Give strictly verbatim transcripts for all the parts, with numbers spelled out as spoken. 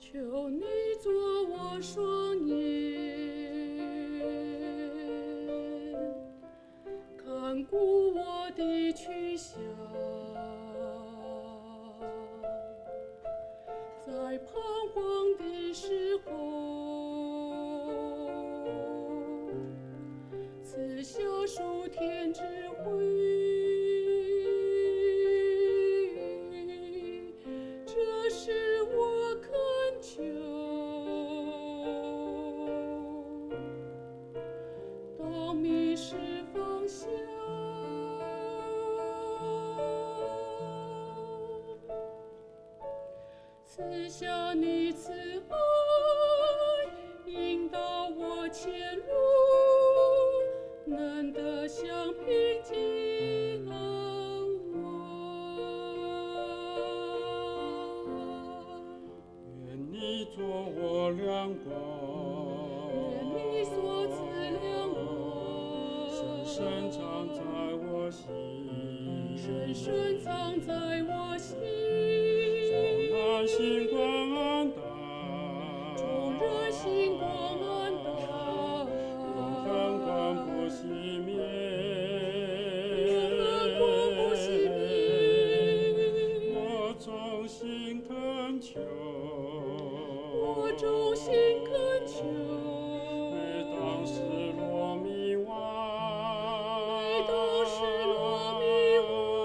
求你做我双眼，看顾我的去向，在彷徨的时候，赐下数天智慧。这是我恳求，当迷失方向，赐下你慈爱，引导我前路，能得享平静安稳。 愿你做我亮光， 愿你所赐亮光， 深深藏在我心， 深深藏在我心。 纵然星光暗淡， 纵然星光暗淡， 永恒光不熄灭， 永恒光不熄灭。 我衷心恳求， 我衷心恳求， 每当失落迷惘， 每当失落迷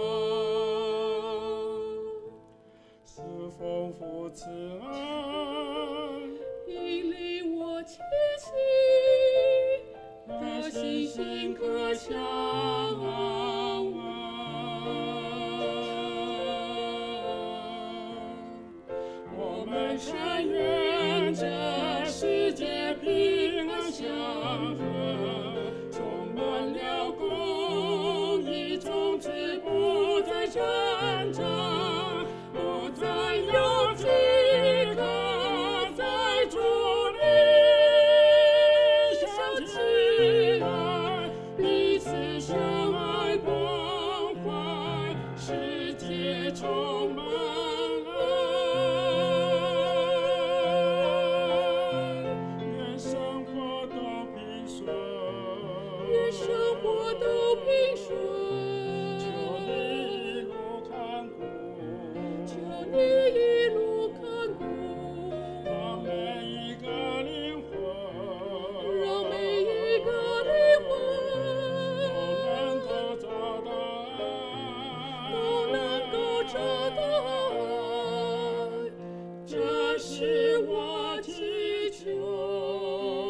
惘， 是丰富慈爱， 引领我前行，的信心可向往。我们深愿这世界平安祥和，充满了公义，从此不再挣扎，不再有饥渴，在主里想起来，彼此相爱关怀，世界充满爱。 愿生活都平顺， 愿生活都平顺， 求你一路看顾， 求你一路看顾， 让每一个灵魂， 让每一个灵都魂能够找到爱， 都能够找到爱，这是我祈求。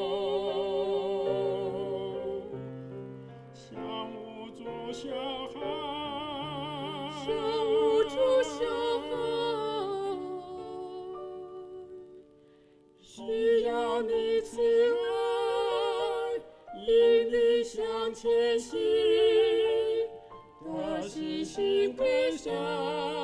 像无助小孩， 像无助小孩，需要你慈爱，引领向前行，的信心配向。